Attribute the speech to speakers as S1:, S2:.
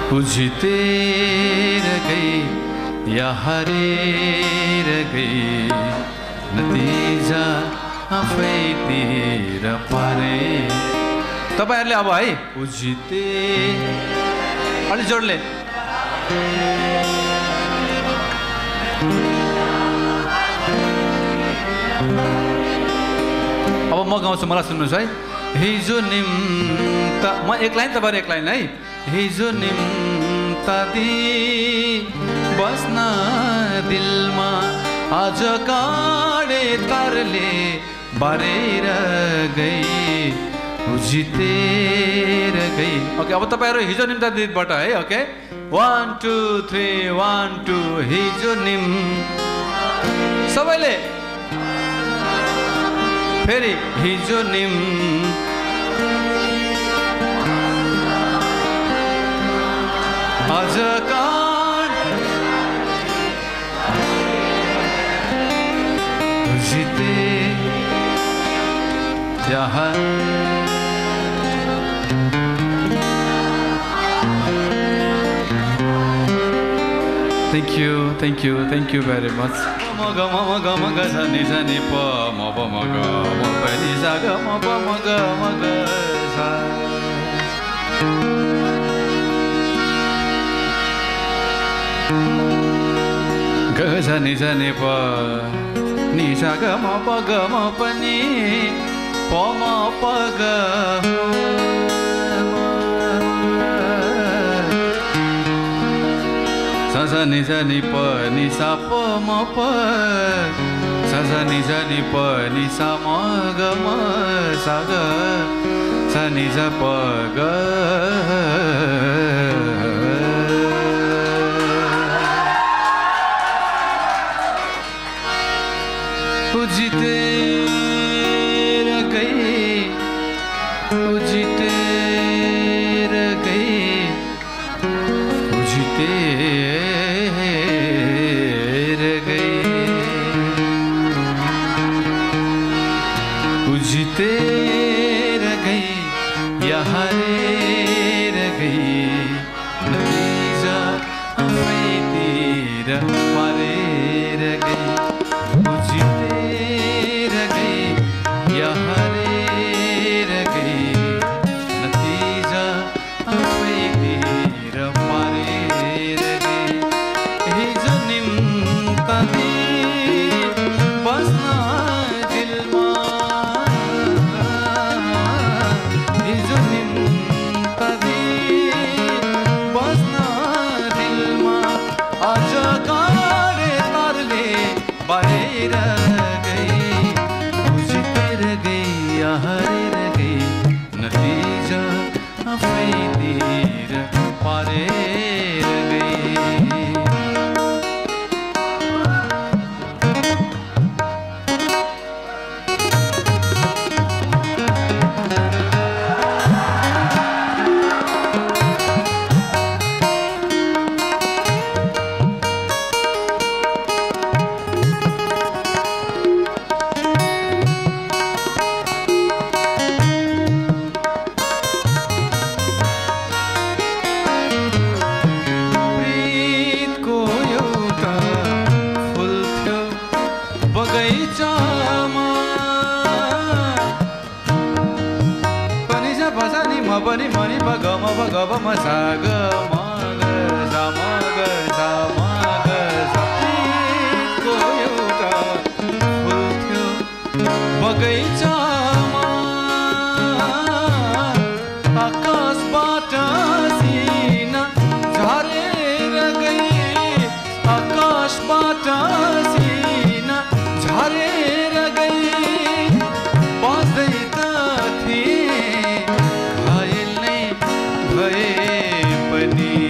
S1: जितेर गई या हारेर गई नतिजा आफैतिर पारे। तपाईहरुले अब है जिते अलि जोडले अब म गाउँछु, मलाई सुन्नुहोस् है। हिजो निम्ता म एक लाइन तपाईहरु एक लाइन है। हिजो निम्ता दी बस्न दिलमा आज काँडे तारले बारेर गई जितेर गई। ओके अब तपाईहरु हिजो निम्ता दिबाट है। ओके 1 2 3 1 2 हिजो निम सबैले फेरि हिजो निम आज काँड जिते यहाँ Thank you very much. Maga maga maga zani zani pa ma pa maga ma pa ni sa ga ma pa maga maga sa. Ga zani zani pa ni sa ga ma pa ni pa ma pa ga. Sa ni sa ni pa ni sa pa ma pa sa ni sa ni pa ni sa ma ga ma sa ga sa ni sa pa ga. जितेर गई जितेर गई जितेर गई या हारेर गई नतिजा आफैतिर पारेर गई जितेर गई या हारेर गई नतिजा आफैतिर पारेर गई हिजो निम्ता बस्न बारेर गई जितेर गई या हारेर गई नतिजा आफैतिर पारेर गई। Pani mani pa ga ma sa ga ma ga sa ma ga sa ma ga sa ko euta ful thyo bagaicha ma आकाश bata sina jharera gai आकाश bata sina jharera gai बाँच्दै त थिए भए पनि